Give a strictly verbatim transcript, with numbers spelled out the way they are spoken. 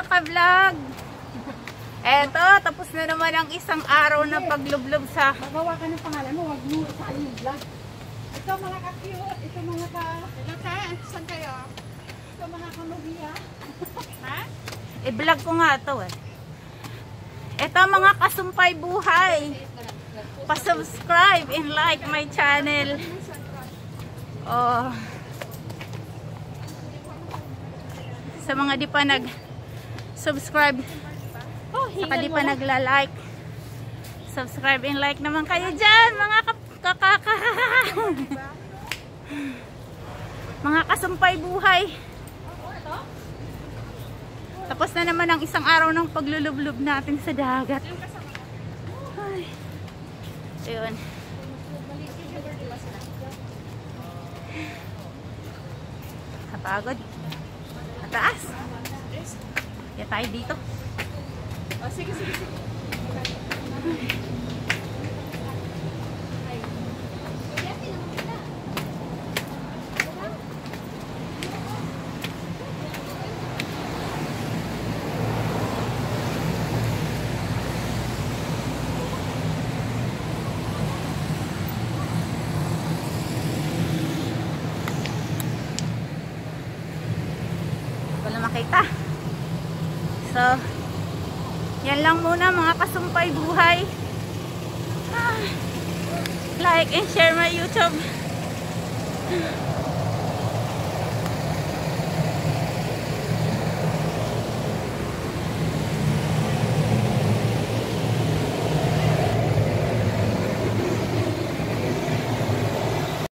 mga ka-vlog. Eto, tapos na naman ang isang araw na paglublob sa... Magawa ka ng pangalan mo, wag mo sa yung vlog. Ito mga ka-cute, ito mga ka... Ito ka, saan kayo? Ito mga kanubiya. Ha? I-vlog ko nga ito eh. Ito mga kasumpay buhay. Pa-subscribe and like my channel. Oh. Sa mga di pa nag-subscribe, Oh, saka di pa nagla-like, subscribe and like naman kayo dyan, mga kakaka. Mga kasumpay buhay. Tapos na naman ang isang araw ng paglulublob natin sa dagat. Ay. Ayun. Kapagod. Mataas. Kaya tayo dito. Oh, sige, sige, sige. Wala makita. So, yan lang muna mga kasumpay buhay. Ah, like and share my YouTube.